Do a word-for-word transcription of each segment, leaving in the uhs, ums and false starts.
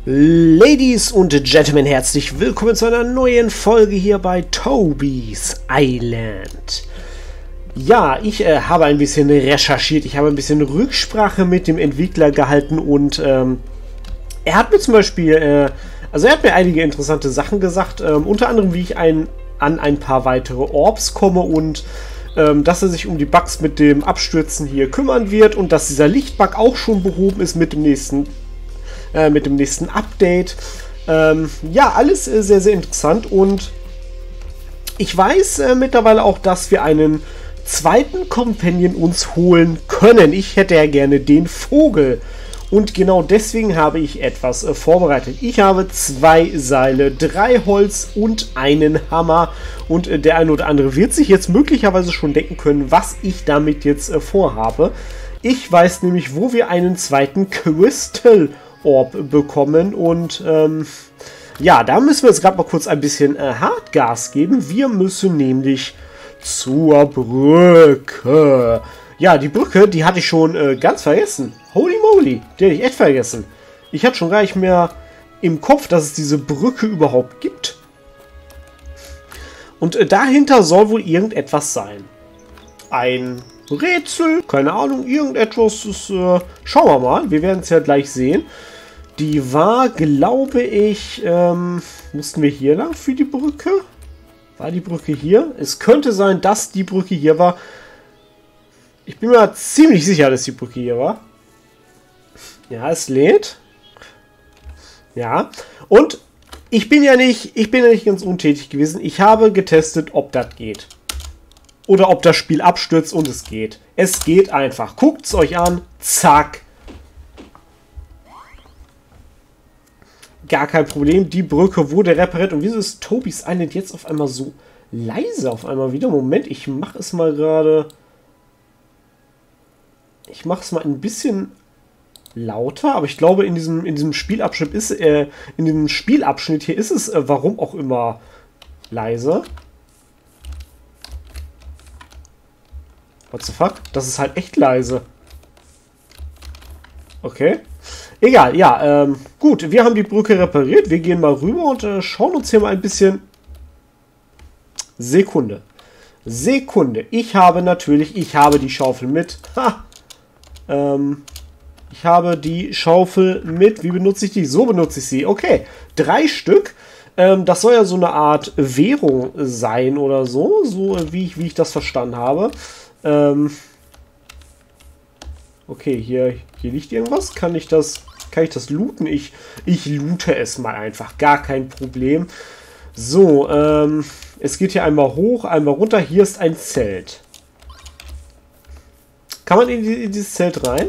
Ladies und Gentlemen, herzlich willkommen zu einer neuen Folge hier bei Toby's Island. Ja, ich äh, habe ein bisschen recherchiert, ich habe ein bisschen Rücksprache mit dem Entwickler gehalten und ähm, er hat mir zum Beispiel, äh, also er hat mir einige interessante Sachen gesagt, ähm, unter anderem wie ich ein, an ein paar weitere Orbs komme und ähm, dass er sich um die Bugs mit dem Abstürzen hier kümmern wird und dass dieser Lichtbug auch schon behoben ist mit dem nächsten mit dem nächsten Update. Ähm, ja, alles äh, sehr, sehr interessant und ich weiß äh, mittlerweile auch, dass wir einen zweiten Companion uns holen können. Ich hätte ja gerne den Vogel und genau deswegen habe ich etwas äh, vorbereitet. Ich habe zwei Seile, drei Holz und einen Hammer und äh, der eine oder andere wird sich jetzt möglicherweise schon denken können, was ich damit jetzt äh, vorhabe. Ich weiß nämlich, wo wir einen zweiten Crystal Orb bekommen und ähm, ja, da müssen wir jetzt gerade mal kurz ein bisschen äh, Hartgas geben. Wir müssen nämlich zur Brücke. Ja, die Brücke, die hatte ich schon äh, ganz vergessen. Holy moly, die hätte ich echt vergessen. Ich hatte schon gar nicht mehr im Kopf, dass es diese Brücke überhaupt gibt. Und äh, dahinter soll wohl irgendetwas sein. Ein Rätsel, keine Ahnung, irgendetwas ist, äh, schauen wir mal, wir werden es ja gleich sehen. Die war, glaube ich, ähm, mussten wir hier lang für die Brücke? War die Brücke hier? Es könnte sein, dass die Brücke hier war. Ich bin mir ziemlich sicher, dass die Brücke hier war. Ja, es lädt. Ja, und ich bin ja nicht, ich bin ja nicht ganz untätig gewesen. Ich habe getestet, ob das geht. Oder ob das Spiel abstürzt und es geht. Es geht einfach. Guckt es euch an. Zack. Gar kein Problem. Die Brücke wurde repariert. Und wieso ist Toby's Island jetzt auf einmal so leise? Auf einmal wieder. Moment, ich mache es mal gerade. Ich mache es mal ein bisschen lauter. Aber ich glaube, in diesem, in diesem Spielabschnitt ist, äh, in diesem Spielabschnitt hier ist es, äh, warum auch immer, leise. What the fuck? Das ist halt echt leise. Okay. Egal, ja, ähm, gut. Wir haben die Brücke repariert. Wir gehen mal rüber und äh, schauen uns hier mal ein bisschen... Sekunde. Sekunde. Ich habe natürlich, ich habe die Schaufel mit. Ha! Ähm, ich habe die Schaufel mit. Wie benutze ich die? So benutze ich sie. Okay. Drei Stück. Ähm, das soll ja so eine Art Währung sein oder so. So wie ich, wie ich das verstanden habe. Ähm, okay, hier, hier liegt irgendwas. Kann ich das, kann ich das looten? Ich, ich loote es mal einfach. Gar kein Problem. So, ähm, es geht hier einmal hoch, einmal runter. Hier ist ein Zelt. Kann man in, die, in dieses Zelt rein?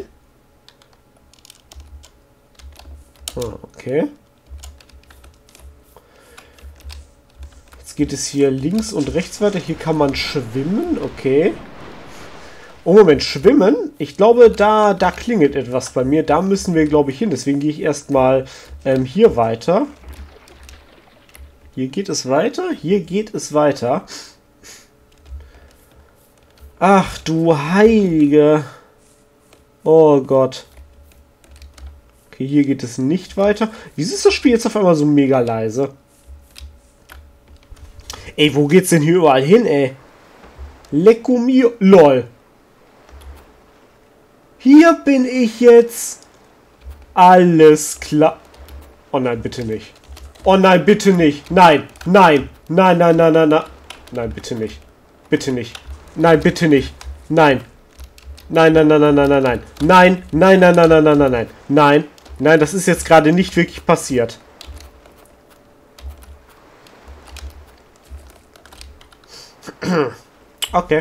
Ah, okay. Jetzt geht es hier links und rechts weiter. Hier kann man schwimmen. Okay. Oh, Moment, schwimmen? Ich glaube, da, da klingelt etwas bei mir. Da müssen wir, glaube ich, hin. Deswegen gehe ich erstmal ähm, hier weiter. Hier geht es weiter. Hier geht es weiter. Ach, du Heilige. Oh Gott. Okay, hier geht es nicht weiter. Wieso ist das Spiel jetzt auf einmal so mega leise? Ey, wo geht's denn hier überall hin, ey? Lecco mio. Lol. Hier bin ich jetzt. Alles klar. Oh nein, bitte nicht. Oh nein, bitte nicht. Nein, nein, nein, nein, nein, nein, nein. Nein, bitte nicht. Bitte nicht. Nein, bitte nicht. Nein. Nein, nein, nein, nein, nein, nein, nein. Nein, nein, nein, nein, nein, nein, nein, nein. Nein, nein, das ist jetzt gerade nicht wirklich passiert. Okay.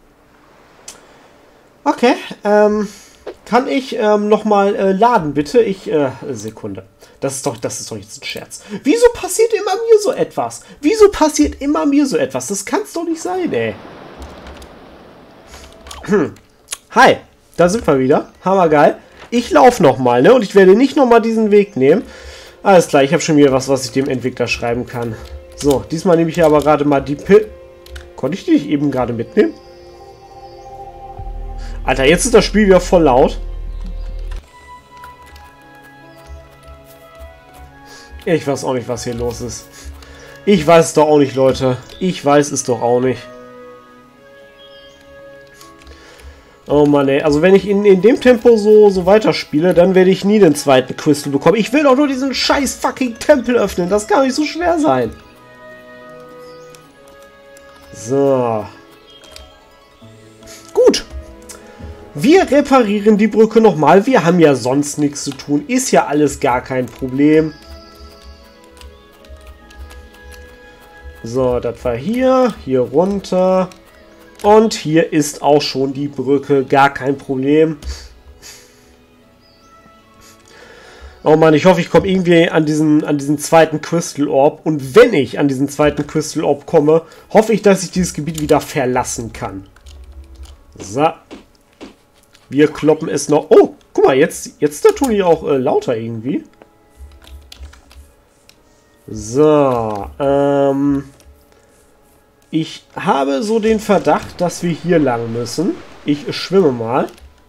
Okay, ähm... Kann ich ähm, nochmal äh, laden, bitte? Ich, äh, Sekunde. Das ist doch, das ist doch jetzt ein Scherz. Wieso passiert immer mir so etwas? Wieso passiert immer mir so etwas? Das kann's doch nicht sein, ey. Hm. Hi, da sind wir wieder. Hammergeil. Ich laufe nochmal, ne? Und ich werde nicht nochmal diesen Weg nehmen. Alles klar, ich habe schon wieder was, was ich dem Entwickler schreiben kann. So, diesmal nehme ich hier aber gerade mal die Pil... Konnte ich die nicht eben gerade mitnehmen? Alter, jetzt ist das Spiel wieder voll laut. Ich weiß auch nicht, was hier los ist. Ich weiß es doch auch nicht, Leute. Ich weiß es doch auch nicht. Oh Mann, ey. Also wenn ich in, in dem Tempo so, so weiterspiele, dann werde ich nie den zweiten Crystal bekommen. Ich will doch nur diesen scheiß fucking Tempel öffnen. Das kann nicht so schwer sein. So. Gut. Wir reparieren die Brücke nochmal. Wir haben ja sonst nichts zu tun. Ist ja alles gar kein Problem. So, das war hier. Hier runter. Und hier ist auch schon die Brücke. Gar kein Problem. Oh Mann, ich hoffe, ich komme irgendwie an diesen, an diesen zweiten Crystal Orb. Und wenn ich an diesen zweiten Crystal Orb komme, hoffe ich, dass ich dieses Gebiet wieder verlassen kann. So. Wir kloppen es noch. Oh, guck mal, jetzt, jetzt da tun die auch äh, lauter irgendwie. So. Ähm... Ich habe so den Verdacht, dass wir hier lang müssen. Ich schwimme mal.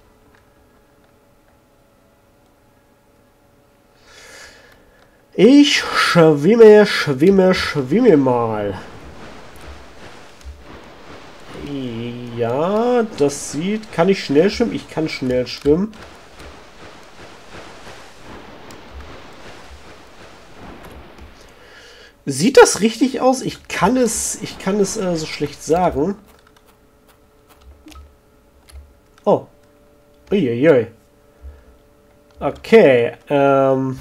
Ich schwimme, schwimme, schwimme mal. Ja, das sieht... Kann ich schnell schwimmen? Ich kann schnell schwimmen. Sieht das richtig aus? Ich kann es, ich kann es äh, so schlecht sagen. Oh. Uiuiui. Okay. Ähm.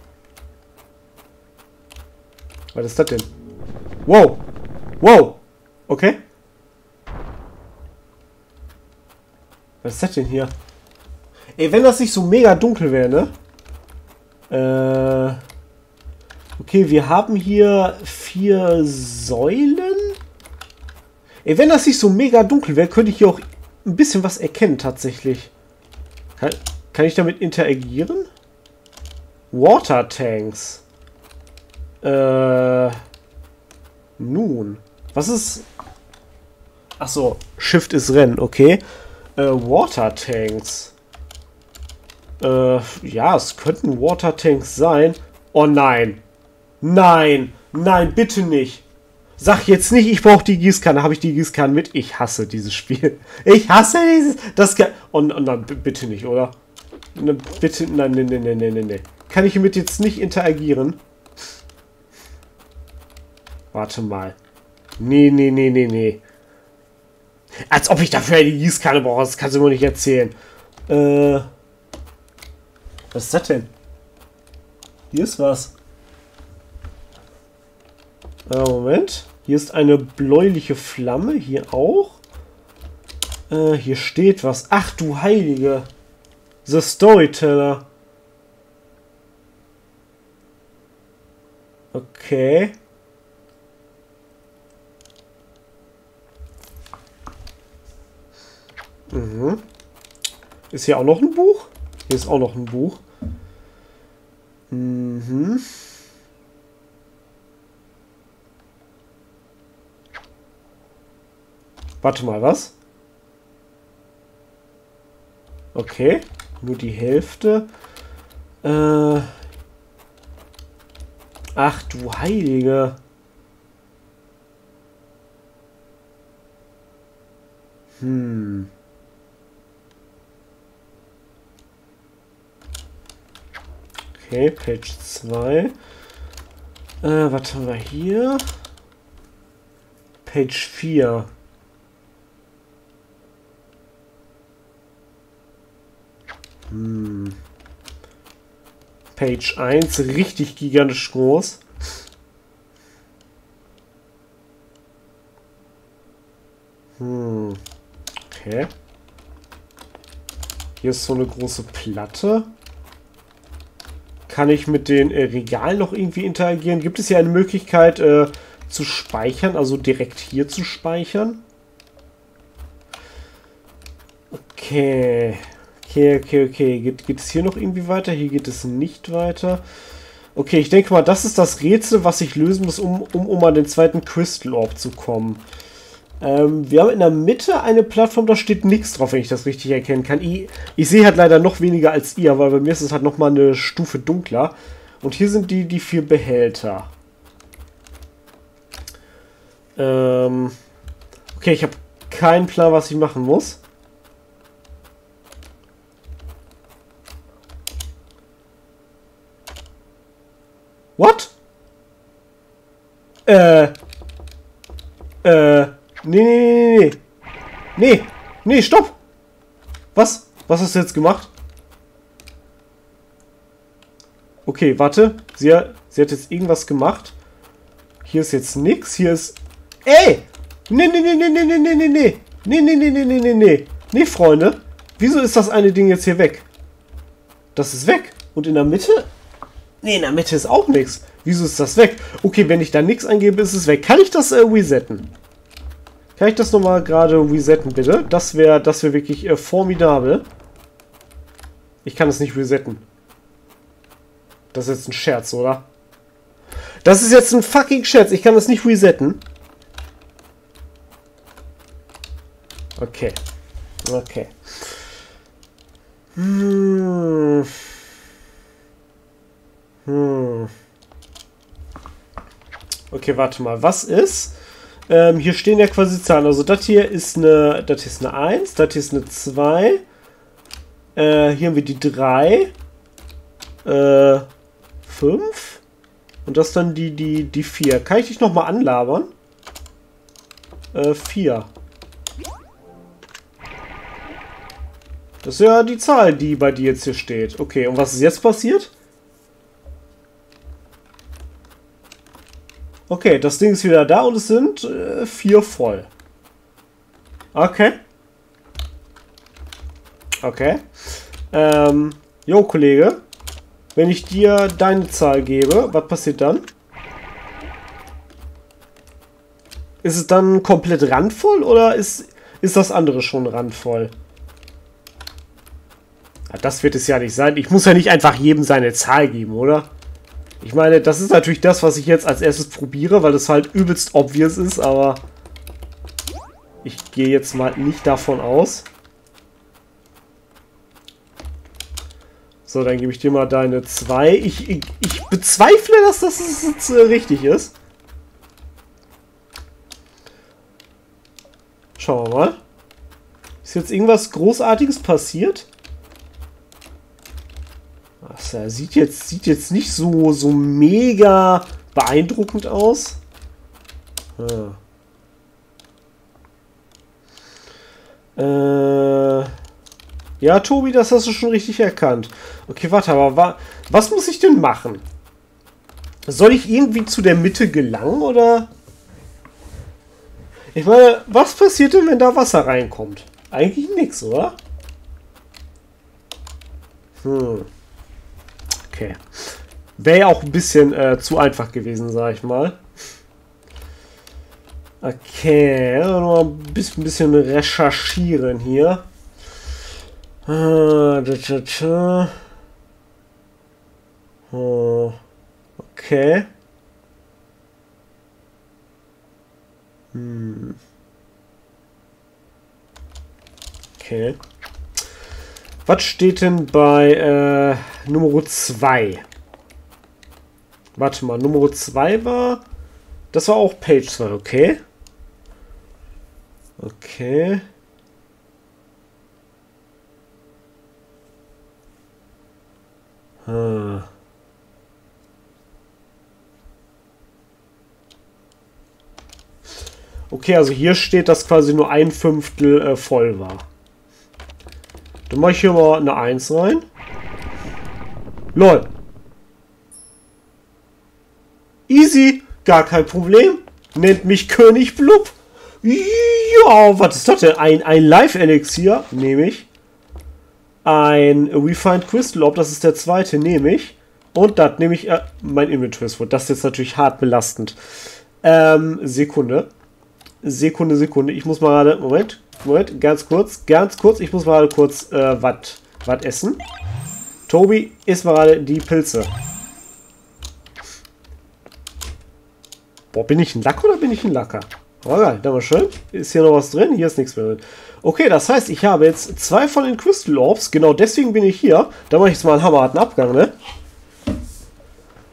Was ist das denn? Wow. Wow. Okay. Was ist das denn hier? Ey, wenn das nicht so mega dunkel wäre, ne? Äh... Okay, wir haben hier vier Säulen. Ey, wenn das nicht so mega dunkel wäre, könnte ich hier auch ein bisschen was erkennen, tatsächlich. Kann, kann ich damit interagieren? Water Tanks. Äh. Nun. Was ist... Achso, Shift ist Rennen, okay. Äh, Water Tanks. Äh, ja, es könnten Water Tanks sein. Oh nein. Nein, nein, bitte nicht. Sag jetzt nicht, ich brauche die Gießkanne. Habe ich die Gießkanne mit? Ich hasse dieses Spiel. Ich hasse dieses... Das kann... Und, und dann bitte nicht, oder? Bitte... Nein, nein, nein, nein, nein, nein. Kann ich hiermit jetzt nicht interagieren? Warte mal. Nee, nee, nee, nee, nee. Als ob ich dafür die Gießkanne brauche. Das kannst du mir nicht erzählen. Äh... Was ist das denn? Hier ist was. Äh, Moment. Hier ist eine bläuliche Flamme. Hier auch. Äh, hier steht was. Ach du Heilige. The Storyteller. Okay. Mhm. Ist hier auch noch ein Buch? Hier ist auch noch ein Buch. Mhm. Warte mal, was? Okay, nur die Hälfte. Äh Ach du Heilige. Hm. Okay, Page zwei. Äh, was haben wir hier? Page vier. Hm. Page eins, richtig gigantisch groß. Hm. Okay. Hier ist so eine große Platte. Kann ich mit den äh, Regalen noch irgendwie interagieren? Gibt es hier eine Möglichkeit äh, zu speichern, also direkt hier zu speichern? Okay. Okay, okay, okay. Geht, geht es hier noch irgendwie weiter? Hier geht es nicht weiter. Okay, ich denke mal, das ist das Rätsel, was ich lösen muss, um, um, um an den zweiten Crystal Orb zu kommen. Ähm, wir haben in der Mitte eine Plattform, da steht nichts drauf, wenn ich das richtig erkennen kann. Ich, ich sehe halt leider noch weniger als ihr, weil bei mir ist es halt nochmal eine Stufe dunkler. Und hier sind die, die vier Behälter. Ähm, okay, ich habe keinen Plan, was ich machen muss. What? Äh. Äh. Nee, nee, nee, nee. Nee. Nee, stopp. Was? Was hast du jetzt gemacht? Okay, warte. Sie, sie hat jetzt irgendwas gemacht. Hier ist jetzt nichts. Hier ist... Ey! Nee, nee, nee, nee, nee, nee, nee, nee, nee. Nee, nee, nee, nee, nee, nee, nee. Nee, Freunde. Wieso ist das eine Ding jetzt hier weg? Das ist weg. Und in der Mitte? Nee, in der Mitte ist auch nichts. Wieso ist das weg? Okay, wenn ich da nichts eingebe, ist es weg. Kann ich das äh, resetten? Kann ich das nochmal gerade resetten, bitte? Das wäre das wär wirklich äh, formidabel. Ich kann es nicht resetten. Das ist jetzt ein Scherz, oder? Das ist jetzt ein fucking Scherz. Ich kann das nicht resetten. Okay. Okay. Hm. Hm. Okay, warte mal. Was ist? Ähm, hier stehen ja quasi Zahlen. Also das hier ist eine, das ist eine eins, das hier ist eine zwei. Äh, hier haben wir die drei. Äh, fünf. Und das dann die, die, die vier. Kann ich dich nochmal anlabern? Äh, vier. Das ist ja die Zahl, die bei dir jetzt hier steht. Okay, und was ist jetzt passiert? Okay, das Ding ist wieder da und es sind äh, vier voll. Okay. Okay. Ähm, jo, Kollege. Wenn ich dir deine Zahl gebe, was passiert dann? Ist es dann komplett randvoll oder ist, ist das andere schon randvoll? Ja, das wird es ja nicht sein. Ich muss ja nicht einfach jedem seine Zahl geben, oder? Ich meine, das ist natürlich das, was ich jetzt als erstes probiere, weil es halt übelst obvious ist, aber ich gehe jetzt mal nicht davon aus. So, dann gebe ich dir mal deine zwei. Ich, ich, ich bezweifle, dass das jetzt äh, richtig ist. Schauen wir mal. Ist jetzt irgendwas Großartiges passiert? Das sieht jetzt, sieht jetzt nicht so, so mega beeindruckend aus. Ah. Äh, ja, Tobi, das hast du schon richtig erkannt. Okay, warte, aber wa was muss ich denn machen? Soll ich irgendwie zu der Mitte gelangen, oder? Ich meine, was passiert denn, wenn da Wasser reinkommt? Eigentlich nichts, oder? Hm. Okay. Wäre ja auch ein bisschen äh, zu einfach gewesen, sag ich mal. Okay, noch ein bisschen, ein bisschen recherchieren hier. Ah, da, da, da. Oh, okay. Hm. Okay. Was steht denn bei äh, Nummer zwei? Warte mal, Nummer zwei war... Das war auch Page zwei, okay? Okay. Hm. Okay, also hier steht, dass quasi nur ein Fünftel äh, voll war. Dann mache ich hier mal eine eins rein. Lol. Easy. Gar kein Problem. Nennt mich König Blub. Ja, was ist das denn? Ein, ein Live-Elixier nehme ich. Ein Refined Crystal Orb, das ist der zweite, nehme ich. Und das nehme ich... Äh, mein Inventory ist voll. Das ist jetzt natürlich hart belastend. Ähm, Sekunde. Sekunde, Sekunde. Ich muss mal gerade... Moment. Moment, ganz kurz, ganz kurz. Ich muss mal kurz äh, was essen. Tobi, isst mal gerade die Pilze. Boah, bin ich ein Lack oder bin ich ein Lacker? Oh geil, da mal schön. Ist hier noch was drin? Hier ist nichts mehr drin. Okay, das heißt, ich habe jetzt zwei von den Crystal Orbs. Genau deswegen bin ich hier. Da mache ich jetzt mal einen hammerharten Abgang, ne?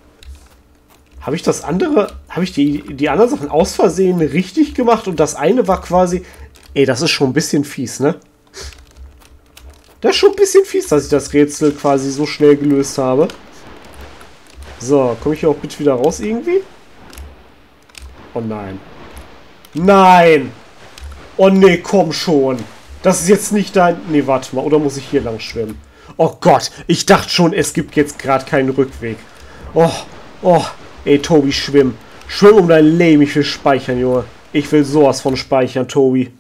Habe ich das andere, habe ich die, die anderen Sachen aus Versehen richtig gemacht und das eine war quasi... Ey, das ist schon ein bisschen fies, ne? Das ist schon ein bisschen fies, dass ich das Rätsel quasi so schnell gelöst habe. So, komme ich hier auch bitte wieder raus irgendwie? Oh nein. Nein! Oh ne, komm schon. Das ist jetzt nicht dein... Ne, warte mal. Oder muss ich hier lang schwimmen? Oh Gott, ich dachte schon, es gibt jetzt gerade keinen Rückweg. Oh, oh. Ey, Tobi, schwimm. Schwimm um dein Leben. Ich will speichern, Junge. Ich will sowas von speichern, Tobi.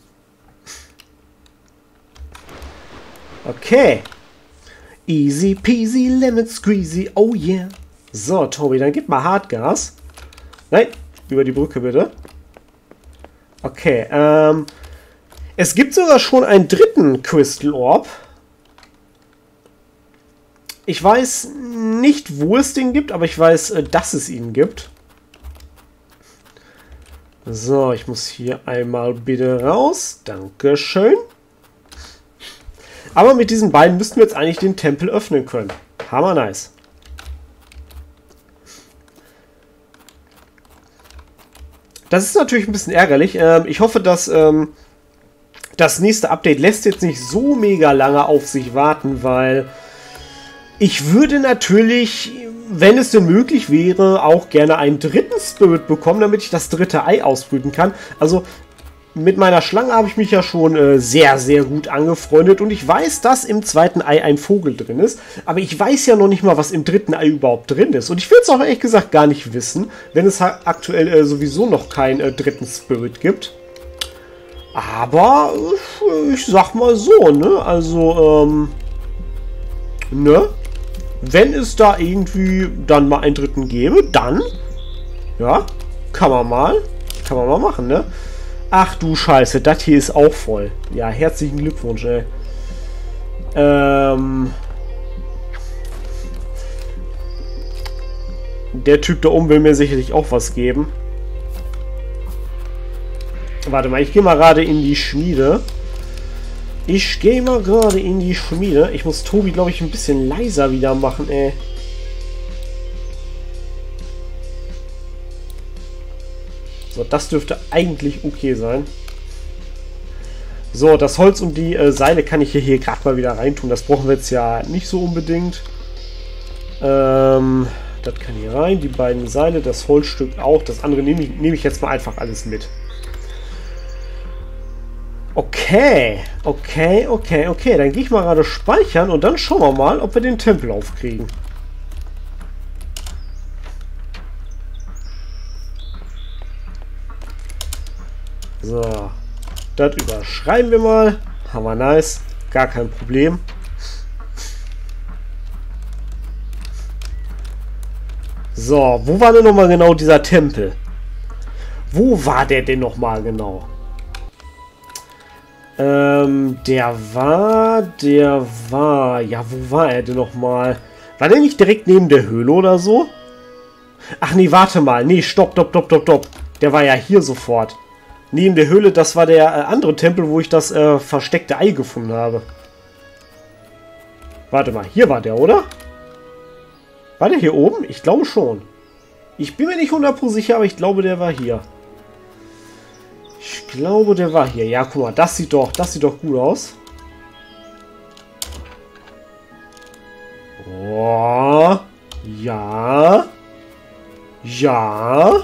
Okay. Easy peasy lemon squeezy. Oh yeah. So, Tobi, dann gib mal Hartgas. Nein, über die Brücke bitte. Okay, ähm... es gibt sogar schon einen dritten Crystal Orb. Ich weiß nicht, wo es den gibt, aber ich weiß, dass es ihn gibt. So, ich muss hier einmal bitte raus. Dankeschön. Aber mit diesen beiden müssten wir jetzt eigentlich den Tempel öffnen können. Hammer nice. Das ist natürlich ein bisschen ärgerlich. Ähm, ich hoffe, dass ähm, das nächste Update lässt jetzt nicht so mega lange auf sich warten, weil ich würde natürlich, wenn es denn möglich wäre, auch gerne einen dritten Spirit bekommen, damit ich das dritte Ei ausbrüten kann. Also mit meiner Schlange habe ich mich ja schon äh, sehr, sehr gut angefreundet und ich weiß, dass im zweiten Ei ein Vogel drin ist, aber ich weiß ja noch nicht mal, was im dritten Ei überhaupt drin ist. Und ich will es auch ehrlich gesagt gar nicht wissen, wenn es aktuell äh, sowieso noch keinen äh, dritten Spirit gibt. Aber äh, ich sag mal so, ne, also, ähm, ne, wenn es da irgendwie dann mal einen dritten gäbe, dann, ja, kann man mal, kann man mal machen, ne. Ach du Scheiße, das hier ist auch voll. Ja, herzlichen Glückwunsch, ey. Ähm. Der Typ da oben will mir sicherlich auch was geben. Warte mal, ich gehe mal gerade in die Schmiede. Ich gehe mal gerade in die Schmiede. Ich muss Tobi, glaube ich, ein bisschen leiser wieder machen, ey. So, das dürfte eigentlich okay sein. So, das Holz und die äh, Seile kann ich hier, hier gerade mal wieder reintun. Das brauchen wir jetzt ja nicht so unbedingt. Ähm, das kann hier rein. Die beiden Seile, das Holzstück auch. Das andere nehme ich, nehme ich jetzt mal einfach alles mit. Okay, okay, okay, okay. Dann gehe ich mal gerade speichern und dann schauen wir mal, ob wir den Tempel aufkriegen. So, das überschreiben wir mal. Hammer nice, gar kein Problem. So, wo war denn nochmal genau dieser Tempel? Wo war der denn nochmal genau? Ähm, der war, der war, ja, wo war er denn nochmal? War der nicht direkt neben der Höhle oder so? Ach nee, warte mal, nee, stopp, stopp, stopp, stopp, stopp. Der war ja hier sofort. Neben der Höhle, das war der äh, andere Tempel, wo ich das äh, versteckte Ei gefunden habe. Warte mal, hier war der, oder? War der hier oben? Ich glaube schon. Ich bin mir nicht hundert Prozent sicher, aber ich glaube, der war hier. Ich glaube, der war hier. Ja, guck mal, das sieht doch, das sieht doch gut aus. Oh, ja. Ja.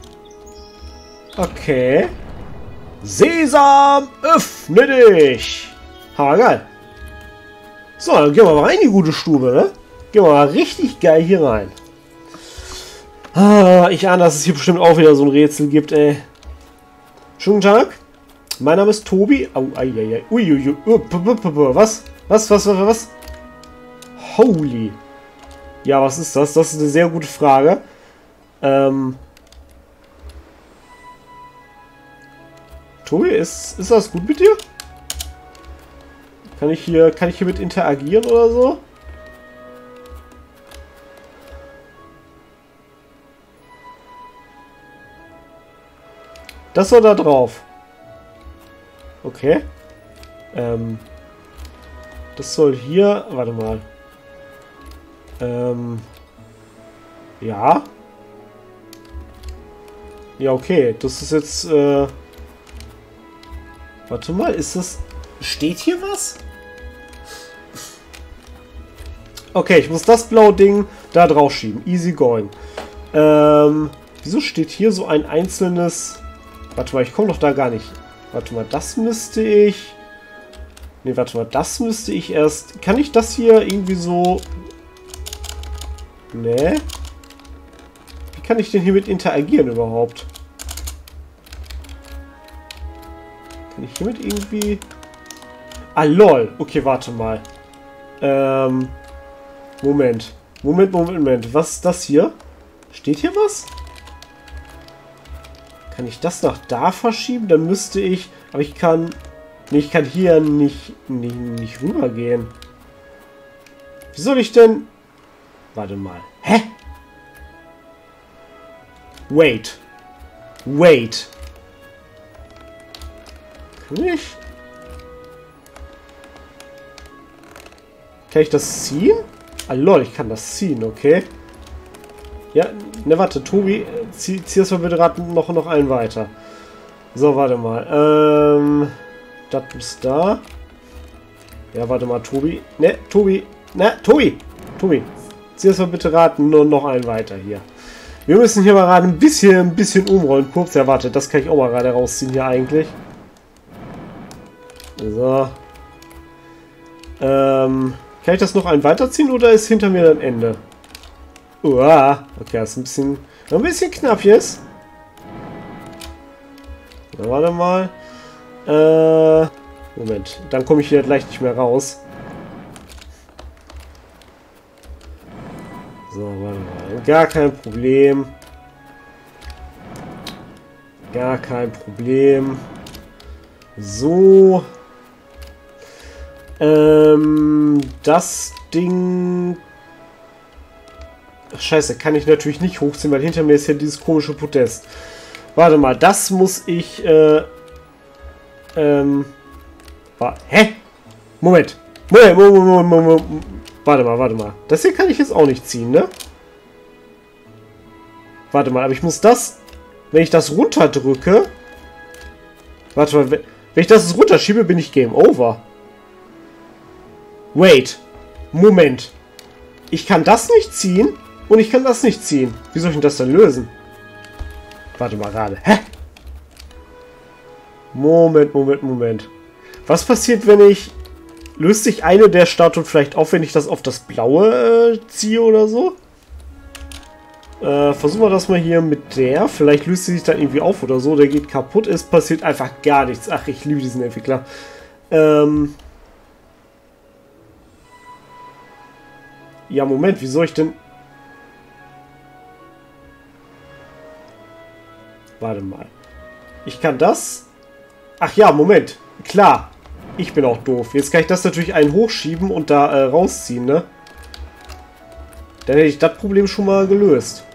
Okay. Sesam, öffne dich! Ha, geil. So, dann gehen wir mal rein in die gute Stube, ne? Gehen wir mal richtig geil hier rein. Ah, ich ahne, dass es hier bestimmt auch wieder so ein Rätsel gibt, ey. Schönen Tag. Mein Name ist Tobi. Au, ai, ai, ai. Ui, ui, ui. Was? Was, was, was, was? Holy. Ja, was ist das? Das ist eine sehr gute Frage. Ähm... Tobi, ist, ist das gut mit dir? Kann ich hier, kann ich hier mit interagieren oder so? Das war da drauf. Okay. Ähm. Das soll hier. Warte mal. Ähm. Ja. Ja, okay. Das ist jetzt, äh... Warte mal, ist das... Steht hier was? Okay, ich muss das blaue Ding da drauf schieben. Easy going. Ähm... Wieso steht hier so ein einzelnes... Warte mal, ich komme doch da gar nicht. Warte mal, das müsste ich... Ne, warte mal, das müsste ich erst... Kann ich das hier irgendwie so... Ne? Wie kann ich denn hiermit interagieren überhaupt? Kann ich hiermit irgendwie... Ah, lol. Okay, warte mal. Ähm... Moment. Moment, Moment, Moment. Was ist das hier? Steht hier was? Kann ich das nach da verschieben? Dann müsste ich... Aber ich kann... Nee, ich kann hier nicht, nicht, nicht rübergehen. Wie soll ich denn... Warte mal. Hä? Wait. Wait. Kann ich... Kann ich das ziehen? Ah, lol, ich kann das ziehen, okay. Ja, ne, warte, Tobi, zieh, zieh das mal bitte gerade noch, noch einen weiter. So, warte mal. Ähm, das muss da. Ja, warte mal, Tobi. Ne, Tobi. Ne, Tobi. Tobi. Zieh das mal bitte gerade nur noch einen weiter hier. Wir müssen hier mal gerade ein bisschen, ein bisschen umrollen. Kurz, ja, warte, das kann ich auch mal gerade rausziehen hier eigentlich. So. Ähm, kann ich das noch einen weiterziehen oder ist hinter mir dann Ende? Uah. Okay, das ist ein bisschen, ein bisschen knapp jetzt. Na, warte mal. Äh, Moment. Dann komme ich hier gleich nicht mehr raus. So, warte mal. Gar kein Problem. Gar kein Problem. So. Ähm, das Ding... Scheiße, kann ich natürlich nicht hochziehen, weil hinter mir ist ja dieses komische Podest. Warte mal, das muss ich, äh, ähm, wa hä? Moment. Moment, Moment, Moment, Moment, Moment. Warte mal, warte mal. Das hier kann ich jetzt auch nicht ziehen, ne? Warte mal, aber ich muss das, wenn ich das runterdrücke, warte mal, wenn ich das runterschiebe, bin ich Game Over. Wait. Moment. Ich kann das nicht ziehen und ich kann das nicht ziehen. Wie soll ich denn das dann lösen? Warte mal gerade. Hä? Moment, Moment, Moment. Was passiert, wenn ich... Löst sich eine der Statuen vielleicht auf, wenn ich das auf das Blaue äh, ziehe oder so? Äh, versuchen wir das mal hier mit der. Vielleicht löst sie sich dann irgendwie auf oder so. Der geht kaputt. Es passiert einfach gar nichts. Ach, ich liebe diesen Entwickler. Ähm... Ja, Moment, wie soll ich denn... Warte mal. Ich kann das... Ach ja, Moment. Klar. Ich bin auch doof. Jetzt kann ich das natürlich einen hochschieben und da äh, rausziehen, ne? Dann hätte ich das Problem schon mal gelöst.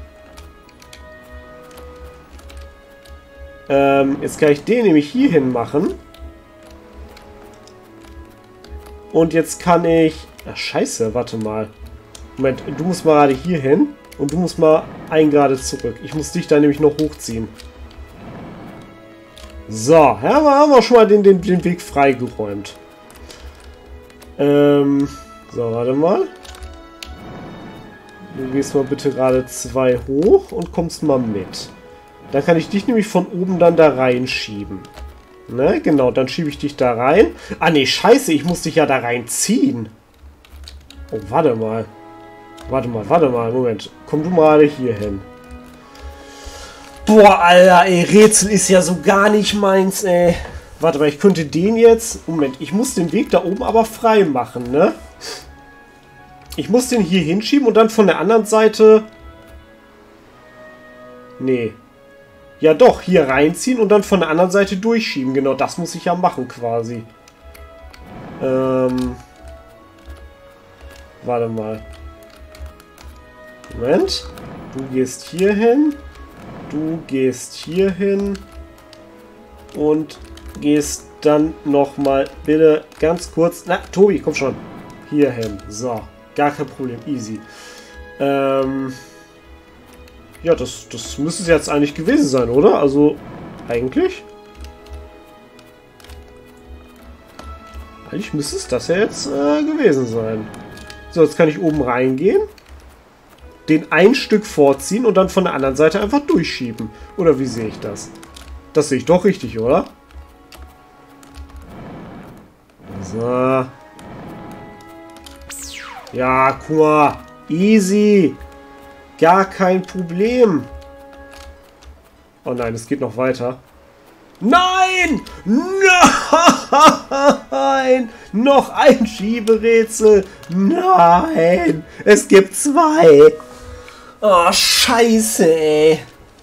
Ähm, jetzt kann ich den nämlich hier hin machen. Und jetzt kann ich... Ach, scheiße, warte mal. Moment, du musst mal gerade hier hin. Und du musst mal ein gerade zurück. Ich muss dich da nämlich noch hochziehen. So, ja, haben wir schon mal den, den, den Weg freigeräumt. Ähm, so, warte mal. Du gehst mal bitte gerade zwei hoch und kommst mal mit. Dann kann ich dich nämlich von oben dann da reinschieben. Ne, genau, dann schiebe ich dich da rein. Ah, ne, scheiße, ich muss dich ja da reinziehen. Oh, warte mal. Warte mal, warte mal, Moment. Komm du mal hier hin. Boah, Alter, ey, Rätsel ist ja so gar nicht meins, ey. Warte mal, ich könnte den jetzt... Moment, ich muss den Weg da oben aber frei machen, ne? Ich muss den hier hinschieben und dann von der anderen Seite... Nee. Ja doch, hier reinziehen und dann von der anderen Seite durchschieben. Genau, das muss ich ja machen quasi. Ähm... Warte mal. Moment. Du gehst hier hin. Du gehst hier hin. Und gehst dann nochmal bitte ganz kurz... Na, Tobi, komm schon. Hier hin. So. Gar kein Problem. Easy. Ähm... Ja, das, das müsste es jetzt eigentlich gewesen sein, oder? Also, eigentlich? Eigentlich müsste es das ja jetzt äh, gewesen sein. So, jetzt kann ich oben reingehen. Den ein Stück vorziehen und dann von der anderen Seite einfach durchschieben. Oder wie sehe ich das? Das sehe ich doch richtig, oder? So. Ja, guck mal. Easy. Gar kein Problem. Oh nein, es geht noch weiter. Nein! Nein! Noch ein Schieberätsel. Nein! Es gibt zwei. Oh, scheiße, ey.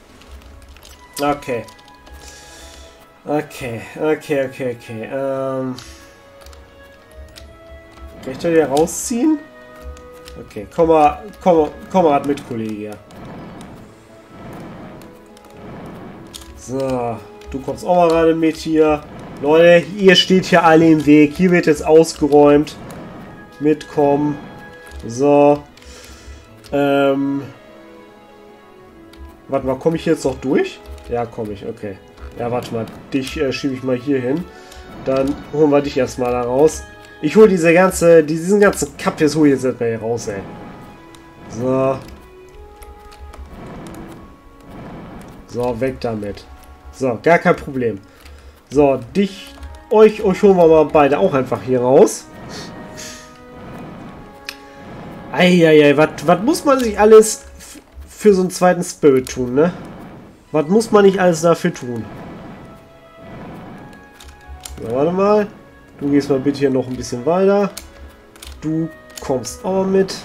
Okay. Okay, okay, okay, okay. Ähm. Kann ich da wieder rausziehen? Okay, komm mal, komm, komm mal mit, Kollege. So, du kommst auch mal gerade mit hier. Leute, ihr steht hier alle im Weg. Hier wird jetzt ausgeräumt. Mitkommen. So. Ähm. Warte mal, komme ich jetzt noch durch? Ja, komme ich, okay. Ja, warte mal. Dich äh, schiebe ich mal hier hin. Dann holen wir dich erstmal da raus. Ich hole diese ganze, diesen ganzen Cup jetzt hole ich jetzt erstmal hier raus, ey. So. So, weg damit. So, gar kein Problem. So, dich, euch, euch holen wir mal beide auch einfach hier raus. Eieiei, was muss man sich alles für so einen zweiten Spirit tun, ne? Was muss man nicht alles dafür tun? So, warte mal. Du gehst mal bitte hier noch ein bisschen weiter. Du kommst auch mit.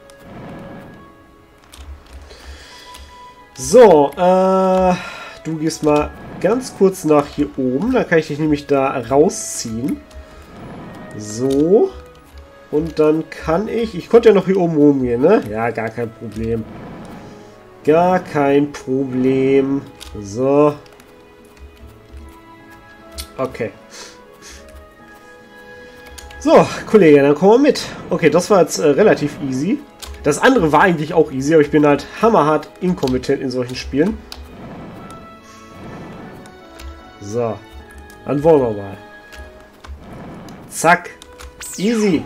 So, äh, du gehst mal ganz kurz nach hier oben. Da kann ich dich nämlich da rausziehen. So. Und dann kann ich... Ich konnte ja noch hier oben rumgehen, ne? Ja, gar kein Problem. Gar kein Problem. So. Okay. So, Kollege, dann kommen wir mit. Okay, das war jetzt äh, relativ easy. Das andere war eigentlich auch easy, aber ich bin halt hammerhart inkompetent in solchen Spielen. So. Dann wollen wir mal. Zack. Easy.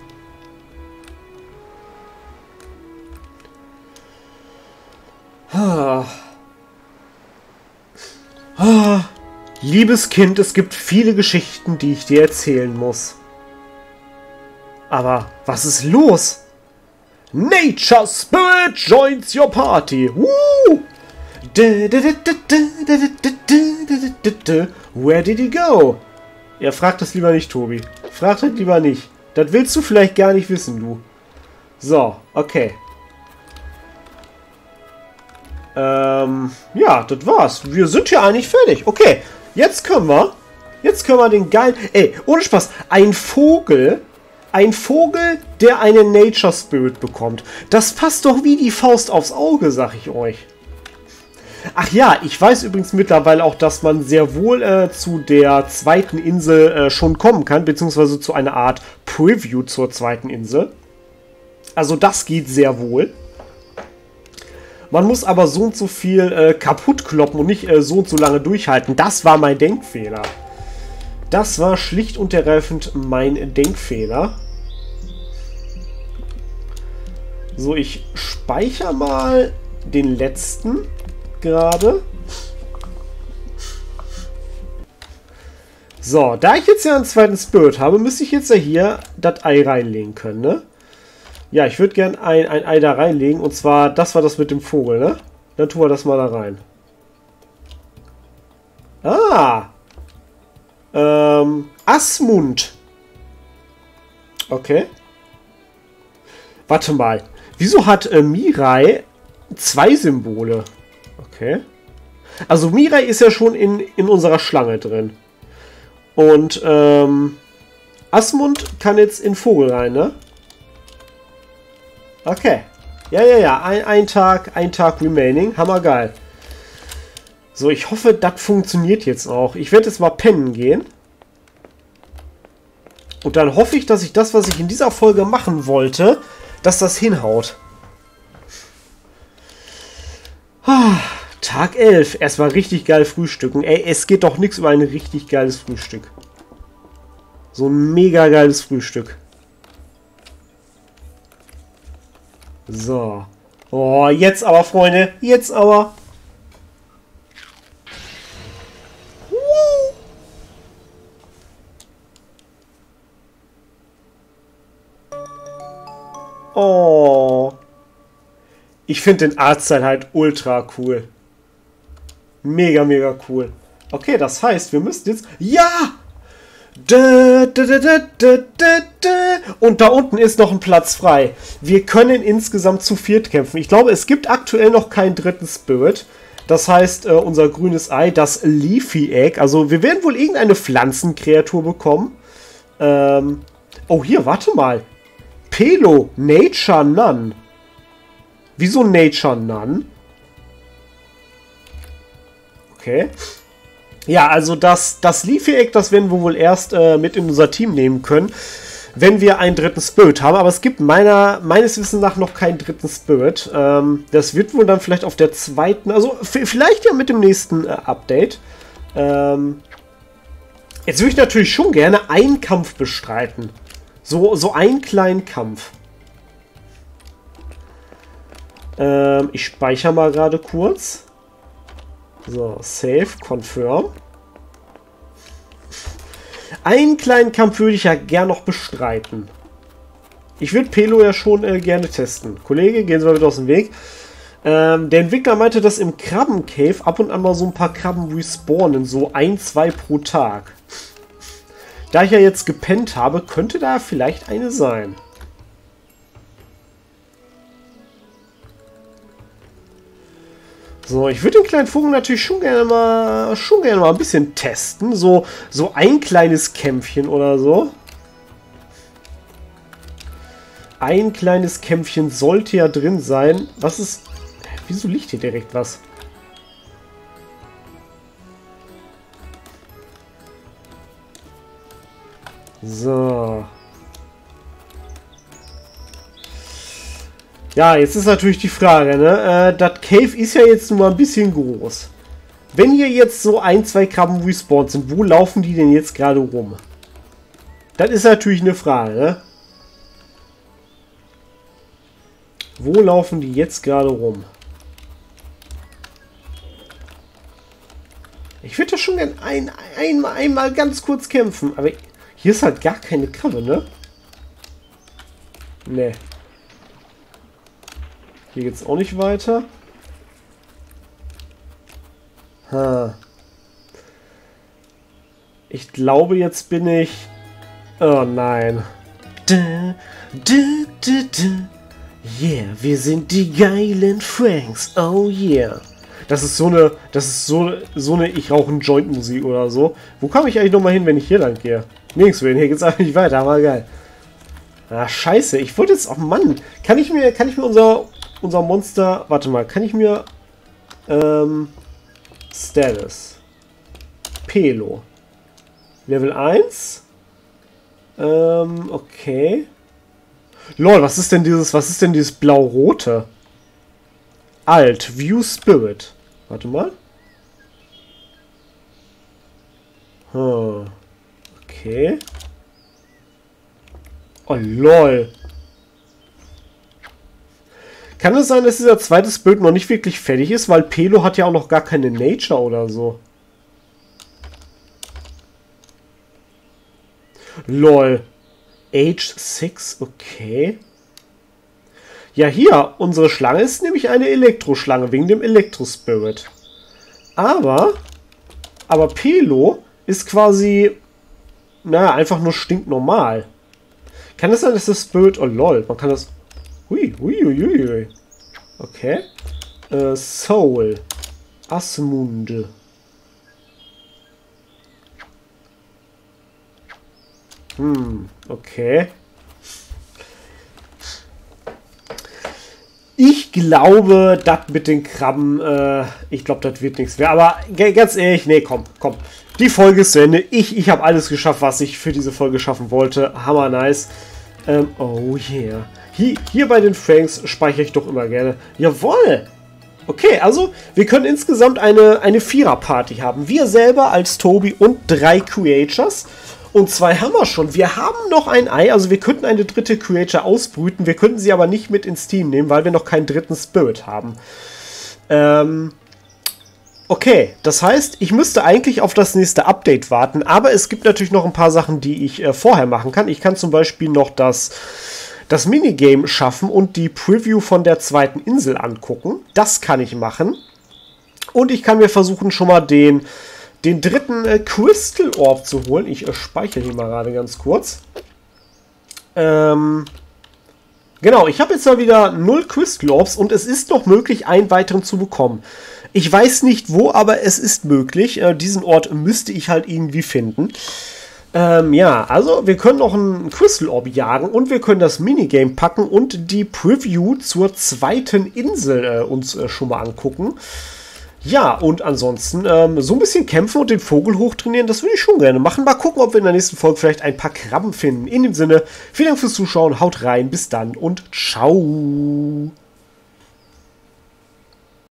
Ah. Ah. Liebes Kind, es gibt viele Geschichten, die ich dir erzählen muss. Aber was ist los? Nature Spirit joins your party. Woo! Where did he go? Ja, frag das lieber nicht, Tobi. Frag das lieber nicht. Das willst du vielleicht gar nicht wissen, du. So, okay. Ähm, ja, das war's. Wir sind hier eigentlich fertig. Okay, jetzt können wir, jetzt können wir den geilen, ey, ohne Spaß, ein Vogel, ein Vogel, der einen Nature Spirit bekommt. Das passt doch wie die Faust aufs Auge, sag ich euch. Ach ja, ich weiß übrigens mittlerweile auch, dass man sehr wohl äh, zu der zweiten Insel äh, schon kommen kann, beziehungsweise zu einer Art Preview zur zweiten Insel. Also das geht sehr wohl. Man muss aber so und so viel äh, kaputt kloppen und nicht äh, so und so lange durchhalten. Das war mein Denkfehler. Das war schlicht und ergreifend mein Denkfehler. So, ich speichere mal den letzten gerade. So, da ich jetzt ja einen zweiten Spirit habe, müsste ich jetzt ja hier das Ei reinlegen können, ne? Ja, ich würde gern ein, ein Ei da reinlegen. Und zwar, das war das mit dem Vogel, ne? Dann tun wir das mal da rein. Ah! Ähm, Asmund. Okay. Warte mal. Wieso hat äh, Mirai zwei Symbole? Okay. Also Mirai ist ja schon in, in unserer Schlange drin. Und, ähm, Asmund kann jetzt in Vogel rein, ne? Okay. Ja, ja, ja. Ein, ein Tag, ein Tag remaining. Hammergeil. So, ich hoffe, das funktioniert jetzt auch. Ich werde jetzt mal pennen gehen. Und dann hoffe ich, dass ich das, was ich in dieser Folge machen wollte, dass das hinhaut. Ah, Tag elf. Erstmal richtig geil frühstücken. Ey, es geht doch nichts über ein richtig geiles Frühstück. So ein mega geiles Frühstück. So. Oh, jetzt aber, Freunde. Jetzt aber. Oh. Ich finde den Artstyle halt ultra cool. Mega, mega cool. Okay, das heißt, wir müssen jetzt... Ja! Da, da, da, da, da, da. Und da unten ist noch ein Platz frei. Wir können insgesamt zu viert kämpfen. Ich glaube, es gibt aktuell noch keinen dritten Spirit. Das heißt, äh, unser grünes Ei, das Leafy Egg. Also, wir werden wohl irgendeine Pflanzenkreatur bekommen. Ähm... Oh, hier, warte mal. Pelo, Nature None. Wieso Nature None? Okay. Ja, also das, das Leafy Egg, das werden wir wohl erst äh, mit in unser Team nehmen können, wenn wir einen dritten Spirit haben. Aber es gibt meiner, meines Wissens nach noch keinen dritten Spirit. Ähm, das wird wohl dann vielleicht auf der zweiten, also vielleicht ja mit dem nächsten äh, Update. Ähm, jetzt würde ich natürlich schon gerne einen Kampf bestreiten. So, so einen kleinen Kampf. Ähm, ich speichere mal gerade kurz. So, Save, Confirm. Einen kleinen Kampf würde ich ja gern noch bestreiten. Ich würde Pelo ja schon äh, gerne testen. Kollege, gehen Sie mal wieder aus dem Weg. Ähm, der Entwickler meinte, dass im Krabbencave ab und an mal so ein paar Krabben respawnen. So ein, zwei pro Tag. Da ich ja jetzt gepennt habe, könnte da vielleicht eine sein. So, ich würde den kleinen Vogel natürlich schon gerne mal, schon gerne mal ein bisschen testen. So, so ein kleines Kämpfchen oder so. Ein kleines Kämpfchen sollte ja drin sein. Was ist... Wieso liegt hier direkt was? So. Ja, jetzt ist natürlich die Frage, ne? Äh, das Cave ist ja jetzt nur mal ein bisschen groß. Wenn hier jetzt so ein, zwei Krabben respawned sind, wo laufen die denn jetzt gerade rum? Das ist natürlich eine Frage, ne? Wo laufen die jetzt gerade rum? Ich würde ja schon gern ein, ein, einmal ganz kurz kämpfen, aber hier ist halt gar keine Krabbe, ne? Ne. Hier geht es auch nicht weiter. Ha. Ich glaube, jetzt bin ich... Oh nein. Da, da, da, da. Yeah, wir sind die geilen Franks. Oh yeah. Das ist so eine... Das ist so, so eine Ich rauche einen Joint-Musik oder so. Wo komme ich eigentlich nochmal hin, wenn ich hier lang gehe? Nirgendwo hin. Hier geht es einfach nicht weiter. Aber geil. Ah, scheiße. Ich wollte jetzt... Oh Mann. Kann ich mir... Kann ich mir unser... Unser Monster... Warte mal. Kann ich mir... Ähm... Status. Pelo. Level eins. Ähm, okay. Lol, was ist denn dieses... Was ist denn dieses blau-rote? Alt. View Spirit. Warte mal. Hm. Okay. Oh, lol. Kann es sein, dass dieser zweite Spirit noch nicht wirklich fertig ist? Weil Pelo hat ja auch noch gar keine Nature oder so. Lol. Age sechs, okay. Ja, hier, unsere Schlange ist nämlich eine Elektroschlange, wegen dem Elektro-Spirit. Aber, aber Pelo ist quasi, naja, einfach nur stinknormal. Kann es sein, dass das Spirit, oh lol, man kann das, hui, hui, hui, hui. Okay. Äh, Soul. Asmunde. Hm, okay. Ich glaube, das mit den Krabben, äh, ich glaube, das wird nichts mehr. Aber ganz ehrlich, nee, komm, komm. Die Folge ist zu Ende. Ich, ich habe alles geschafft, was ich für diese Folge schaffen wollte. Hammer nice. Ähm, oh yeah. Hier, hier bei den Franks speichere ich doch immer gerne. Jawohl! Okay, also wir können insgesamt eine, eine Vierer-Party haben. Wir selber als Tobi und drei Creatures. Und zwei haben wir schon. Wir haben noch ein Ei, also wir könnten eine dritte Creature ausbrüten. Wir könnten sie aber nicht mit ins Team nehmen, weil wir noch keinen dritten Spirit haben. Ähm... Okay, das heißt, ich müsste eigentlich auf das nächste Update warten, aber es gibt natürlich noch ein paar Sachen, die ich äh, vorher machen kann. Ich kann zum Beispiel noch das, das Minigame schaffen und die Preview von der zweiten Insel angucken. Das kann ich machen. Und ich kann mir versuchen, schon mal den, den dritten äh, Crystal Orb zu holen. Ich äh, speichere hier mal gerade ganz kurz. Ähm... Genau, ich habe jetzt mal wieder null Crystal Orbs und es ist noch möglich, einen weiteren zu bekommen. Ich weiß nicht wo, aber es ist möglich. Äh, diesen Ort müsste ich halt irgendwie finden. Ähm, ja, also wir können noch einen Crystal Orb jagen und wir können das Minigame packen und die Preview zur zweiten Insel äh, uns äh, schon mal angucken. Ja, und ansonsten ähm, so ein bisschen kämpfen und den Vogel hochtrainieren, das würde ich schon gerne machen. Mal gucken, ob wir in der nächsten Folge vielleicht ein paar Krabben finden. In dem Sinne, vielen Dank fürs Zuschauen, haut rein, bis dann und ciao.